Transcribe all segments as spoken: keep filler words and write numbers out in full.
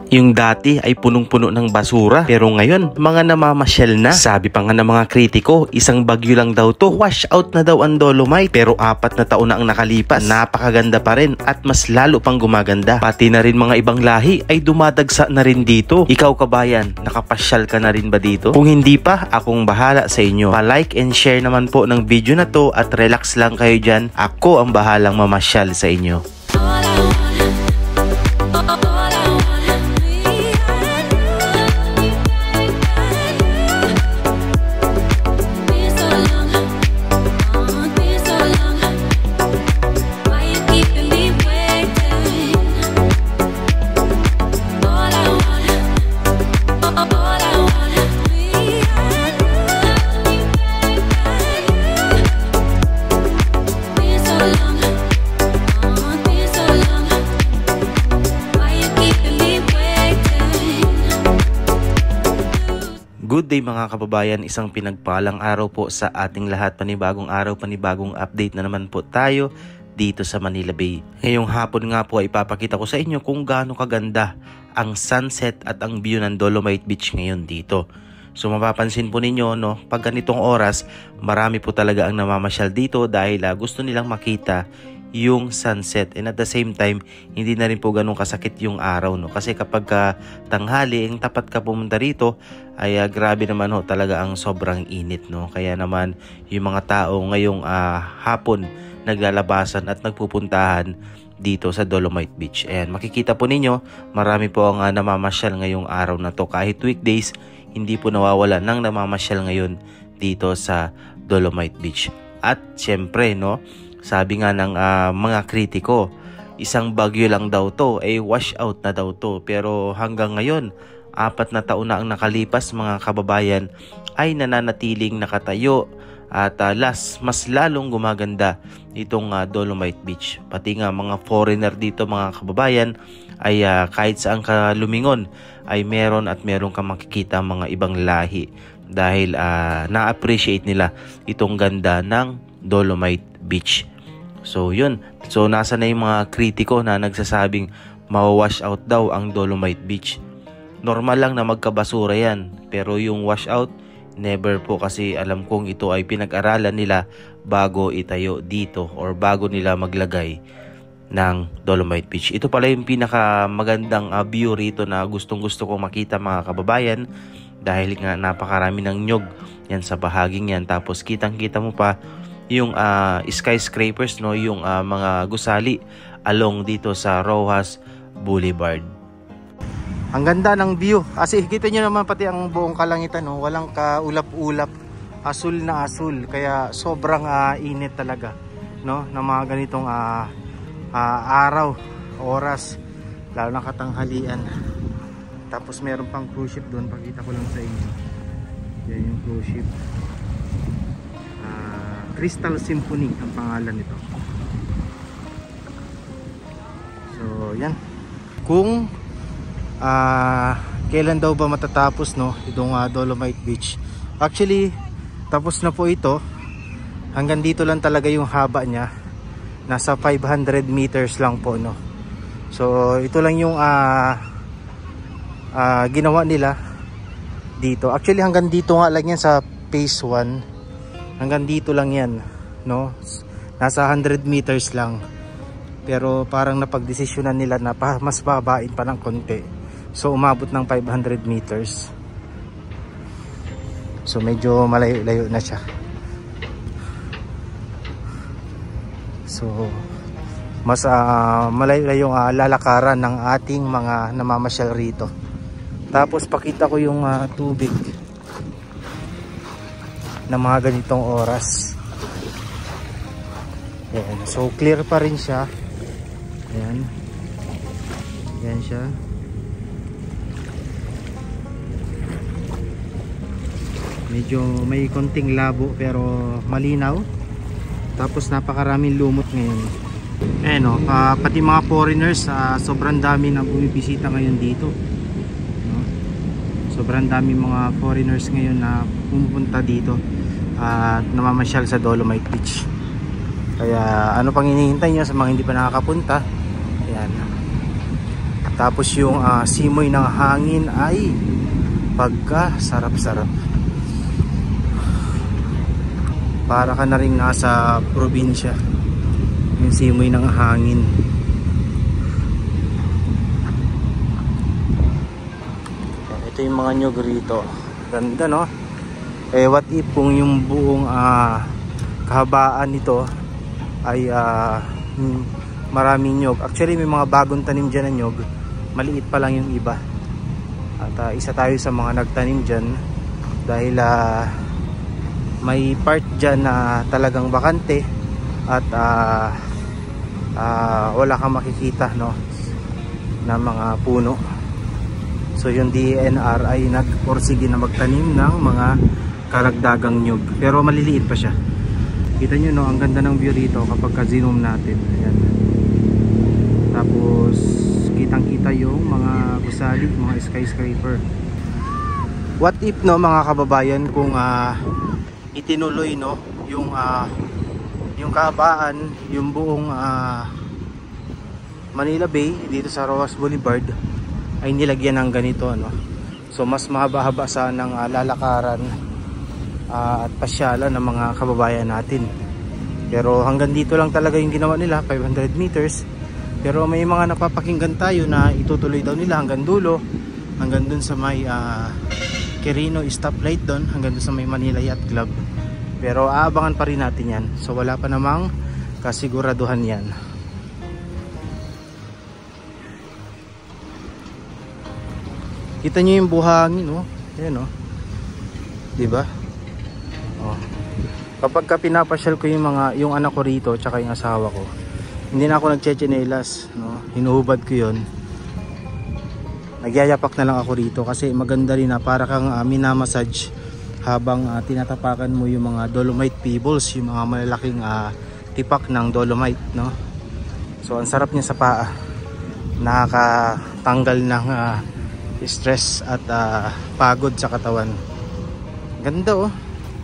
Yung dati ay punong-puno ng basura, pero ngayon mga namamasyal na. Sabi pa nga ng mga kritiko, isang bagyo lang daw to, wash out na daw ang Dolomite, pero apat na taon na ang nakalipas, napakaganda pa rin at mas lalo pang gumaganda. Pati na rin mga ibang lahi ay dumadagsa na rin dito. Ikaw kabayan, nakapasyal ka na rin ba dito? Kung hindi pa, akong bahala sa inyo. Pa-like and share naman po ng video na to at relax lang kayo dyan. Ako ang bahalang mamasyal sa inyo. Good day mga kababayan, isang pinagpalang araw po sa ating lahat. Panibagong araw, panibagong update na naman po tayo dito sa Manila Bay. Ngayong hapon nga po ay ipapakita ko sa inyo kung gaano kaganda ang sunset at ang view ng Dolomite Beach ngayon dito. So mapapansin po ninyo, no, pag ganitong oras, marami po talaga ang namamasyal dito dahil uh, gusto nilang makita yung sunset, and at the same time hindi na rin po ganun kasakit yung araw, no, kasi kapag uh, tanghali ang tapat ka pumunta rito ay uh, grabe naman ho talaga ang sobrang init, no. Kaya naman yung mga tao ngayong uh, hapon naglalabasan at nagpupuntahan dito sa Dolomite Beach. And makikita po ninyo marami po ang uh, namamasyal ngayong araw na to. Kahit weekdays hindi po nawawala ng namamasyal ngayon dito sa Dolomite Beach. At syempre, no, sabi nga ng uh, mga kritiko, isang bagyo lang daw to, eh wash out na daw to. Pero hanggang ngayon, apat na taon na ang nakalipas mga kababayan, ay nananatiling nakatayo at uh, las, mas lalong gumaganda itong uh, Dolomite Beach. Pati nga mga foreigner dito mga kababayan ay uh, kahit saan ka lumingon ay meron at meron ka makikita mga ibang lahi dahil uh, na-appreciate nila itong ganda ng Dolomite Beach. So yun, so nasa na yung mga kritiko na nagsasabing mawawash out daw ang Dolomite Beach. Normal lang na magkabasura yan, pero yung wash out, never po, kasi alam kong ito ay pinag-aralan nila bago itayo dito or bago nila maglagay ng Dolomite Beach. Ito pala yung pinaka magandang uh, view rito na gustong gusto kong makita mga kababayan dahil nga napakarami ng nyog yan sa bahaging yan, tapos kitang kita mo pa yung uh, skyscrapers, no, yung uh, mga gusali along dito sa Rojas Boulevard. Ang ganda ng view. Kasi kita nyo naman pati ang buong kalangitan, no, walang kaulap-ulap, asul na asul, kaya sobrang uh, init talaga, no, ng mga ganitong uh, uh, araw, oras, lalo na katanghalian. Tapos meron pang cruise ship doon, pakita ko lang sa inyo. Yan yung cruise ship. Crystal Symphony ang pangalan nito. So yan, kung uh, kailan daw ba matatapos, no, itong uh, Dolomite Beach. Actually tapos na po ito, hanggang dito lang talaga yung haba niya, nasa five hundred meters lang po, no. So ito lang yung uh, uh, ginawa nila dito. Actually hanggang dito nga lang yan sa phase one. Hanggang dito lang yan, no? Nasa one hundred meters lang. Pero parang napagdesisyonan nila na pa, mas babain pa ng konti. So umabot ng five hundred meters. So medyo malayo-layo na siya. So mas uh, malayo-layo yung uh, lalakaran ng ating mga namamasyal rito. Tapos pakita ko yung uh, tubig na mga ganitong oras. Ayan. So clear pa rin siya. Ayan. Ayan siya. Medyo may konting labo pero malinaw. Tapos napakaraming lumot ngayon. Ayan o, uh, pati mga foreigners, uh, sobrang dami na bumibisita ngayon dito. No? Sobrang dami mga foreigners ngayon na pumupunta dito at uh, namamasyal sa Dolomite Beach. Kaya ano pang hinihintay nyo sa mga hindi pa nakakapunta? Ayan. Tapos yung uh, simoy ng hangin ay pagka sarap-sarap. Para ka na rin nasa probinsya. Yung simoy ng hangin. Ito yung mga nyug rito. Ganda, no? Eh what if kung yung buong uh, kahabaan nito ay uh, maraming nyug. Actually may mga bagong tanim dyan na nyug. Maliit pa lang yung iba. At uh, isa tayo sa mga nagtanim dyan. Dahil uh, may part dyan na talagang bakante. At uh, uh, wala kang makikita, no, na mga puno. So yung D E N R ay nagporsige na magtanim ng mga karagdagang nyug. Pero maliliit pa siya. Kita nyo, no, ang ganda ng view rito kapag ka-zoom natin. Ayan. Tapos kitang kita yung mga gusali, mga skyscraper. What if, no, mga kababayan, kung uh, itinuloy, no, yung uh, yung kahabaan, yung buong uh, Manila Bay dito sa Roxas Boulevard ay nilagyan ng ganito, no. So mas mahaba-haba sana ng uh, lalakaran uh, at pasyalan ng mga kababayan natin. Pero hanggang dito lang talaga yung ginawa nila, five hundred meters. Pero may mga napapakinggan tayo na itutuloy daw nila hanggang dulo, hanggang dun sa may uh, Quirino stoplight doon, hanggang dun sa may Manila Yacht Club. Pero aabangan pa rin natin yan. So wala pa namang kasiguraduhan yan. Kita nyo yung buhangin, no? Ayan, no? Diba? Oh. Kapag ka pinapasyal ko yung mga yung anak ko rito tsaka yung asawa ko, hindi na ako nagchechenelas, no? Hinuhubad ko yun. Nagyayapak na lang ako rito kasi maganda rin na para kang uh, minamassage habang uh, tinatapakan mo yung mga dolomite pebbles, yung mga malalaking uh, tipak ng dolomite, no? So ang sarap niya sa paa. Nakakatanggal ng uh, stress at uh, pagod sa katawan. Ganda, oh.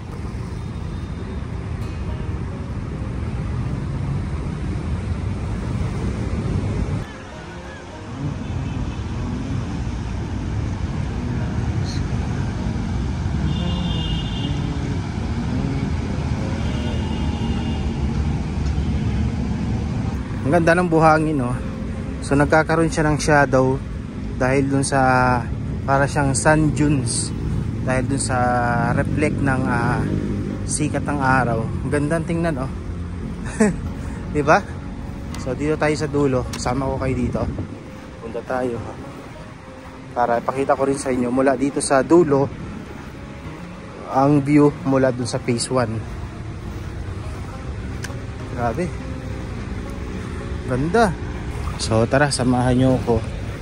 Ang ganda ng buhangin, no? So nagkakaroon siya ng shadow dahil dun sa para siyang sun dunes, dahil dun sa reflect ng uh, sikat ng araw. Ang gandang tingnan, oh. Diba? So dito tayo sa dulo, kasama ko kayo dito. Punta tayo, ha? Para ipakita ko rin sa inyo mula dito sa dulo ang view mula dun sa phase one. Grabe, ganda. So tara, samahan nyo ako.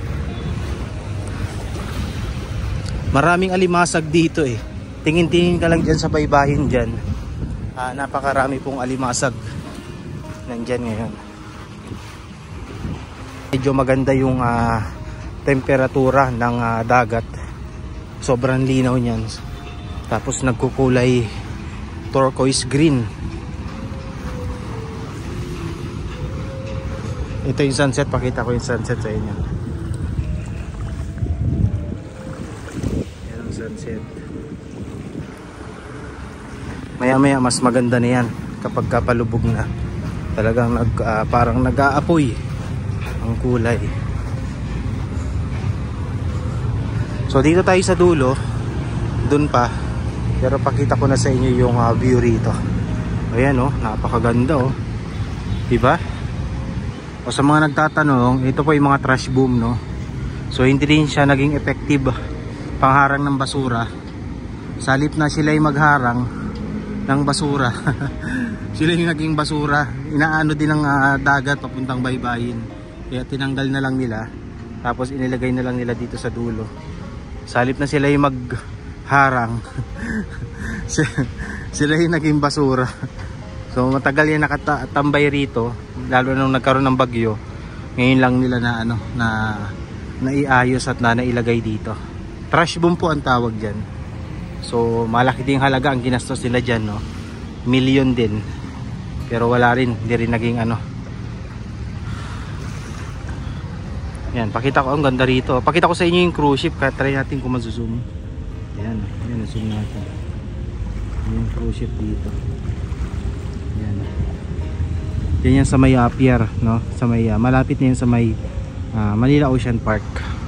Maraming alimasag dito, eh. Tingin-tingin ka lang dyan sa baybayin dyan. ah, Napakarami pong alimasag nandyan ngayon. Medyo maganda yung uh, temperatura ng uh, dagat. Sobrang linaw nyan. Tapos nagkukulay turquoise green. Ito yung sunset, pakita ko yung sunset sa inyo. Yan ang sunset. Maya maya mas maganda na yan kapag kapalubog na. Talagang nag, uh, parang nag-aapoy ang kulay. So dito tayo sa dulo, dun pa. Pero pakita ko na sa inyo yung uh, view rito. Ayan, oh, napakaganda, oh. Diba? O sa mga nagtatanong, ito po yung mga trash boom, no? So hindi rin siya naging effective pangharang ng basura. Sa halip na sila yung magharang ng basura, sila yung naging basura. Inaano din ng uh, dagat papuntang baybayin. Kaya tinanggal na lang nila, tapos inilagay na lang nila dito sa dulo. Sa halip na sila yung magharang, sila yung naging basura. So matagal yan nakatambay rito, lalo nung nagkaroon ng bagyo. Ngayon lang nila na ano na naiayos at na nailagay dito. Trash boom po ang tawag diyan. So malaki ding halaga ang ginastos nila diyan, no. Million din. Pero wala rin, hindi rin naging ano. Yan, pakita ko, ang ganda rito. Pakita ko sa inyo yung cruise ship, kaya try natin kung mazoom. Yan, yan, zoom natin. Yung cruise ship dito. Yan. Yan yan sa may uh, pier, no? Sa may uh, malapit na yan sa may uh, Manila Ocean Park.